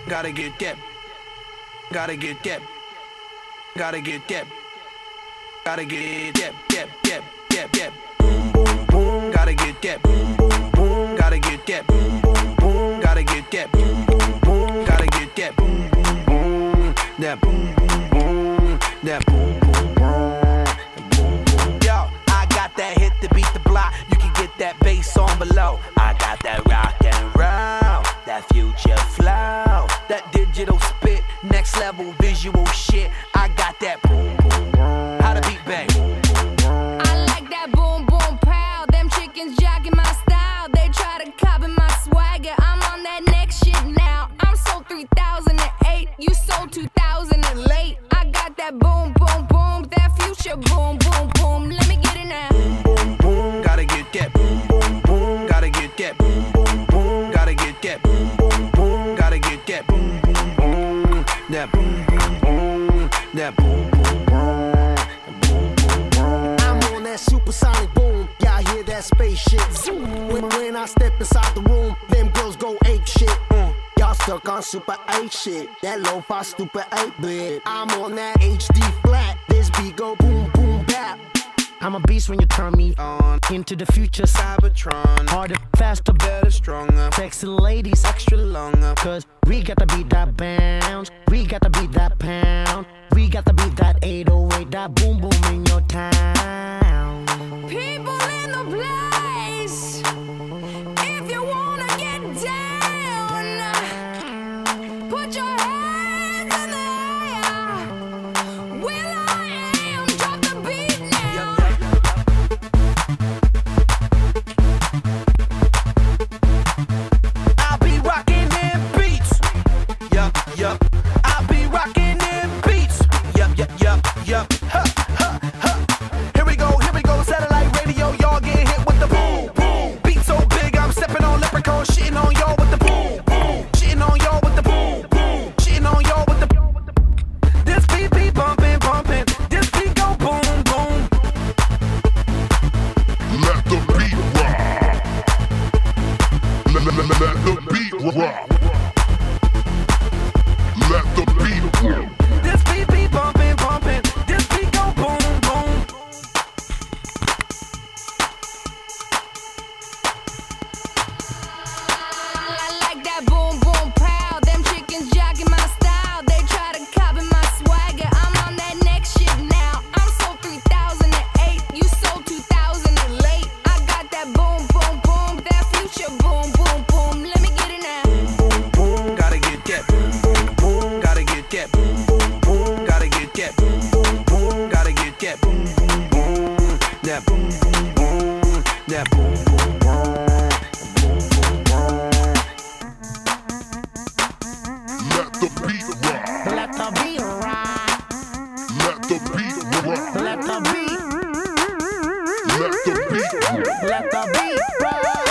Gotta get that. Gotta get that. Gotta get that. Gotta get that. Boom, boom, boom. Gotta get that. Boom, boom, boom. Gotta get that. Boom, boom, boom. Gotta get that. Boom, boom, boom. Gotta get that. Boom, boom, boom. That boom, boom, boom. That boom, boom, boom. Yo, I got that hit to beat the block. You can get that bass on below. I got that rock and roll, that future flow, that digital spit, next level visual shit. I got that boom, boom, boom. How the beat bang? I like that boom, boom, pow. Them chickens jogging my style. They try to copy my swagger. I'm on that next shit now. I'm sold 3008. You sold 2000 and late. I got that boom, boom, boom. That future boom, boom, boom. Let me get it now. Boom, boom, boom. Gotta get that. Boom, boom, boom. Gotta get that. Boom, boom, boom. Gotta get that. Boom, boom, boom. Gotta get that. Boom, boom, boom. That boom, boom, boom. That boom, boom, boom. I'm on that supersonic boom. Y'all hear that spaceship zoom. When I step inside the room, them girls go ape shit. Y'all stuck on super 8 shit. That lo-fi stupid 8-bit. I'm on that HD flat. This beat go boom, boom, bap. I'm a beast when you turn me on into the future. Cybertron, Harder, faster, better, stronger, sexy ladies, extra longer. cause we got to beat that bounce. We got to beat that pound. We got to beat that 808, that boom boom in your town. People in the place. If you wanna get down, put your hands in the air. Will I am, drop the beat now. I'll be rocking them beats. Yup. I'll be rocking them beats. Yup. Here we go. Satellite radio, y'all get hit with the boom, boom. Beat so big, I'm stepping on leprechaun, shitting on y'all with the boom, boom. Shitting on y'all with the boom, boom. Shitting on y'all with the boom. This beat be bumping. This beat go boom, boom. Let the beat rock. Let the beat rock. Let the beat rock. This beat be bumping. This beat go boom, boom. I like that boom, boom, pow. Them chickens jogging my style. They try to copy my swagger. I'm on that next shit now. I'm sold 3008. You sold 2000 and late. I got that boom, boom, boom. That future boom, boom, boom. Let me get it now. Boom, boom, gotta get that. Boom, boom, boom, gotta get that. Boom, boom, boom, gotta get that. Boom, boom, boom, gotta get that. Boom, boom, boom, that boom, boom, boom, that boom, boom, boom. Let the beat rock. Let the beat rock. Let the beat rock. Let the beat. Let the beat rock. Let the beat rock.